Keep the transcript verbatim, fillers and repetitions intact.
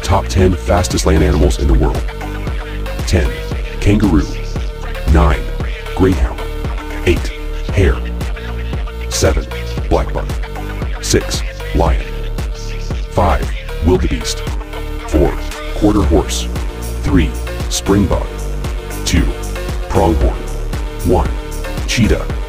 Top ten fastest land animals in the world. ten. Kangaroo. nine. Greyhound. eight. Hare. seven. Blackbuck. six. Lion. five. Wildebeest. four. Quarter horse. three. Springbok. two. Pronghorn. one. Cheetah.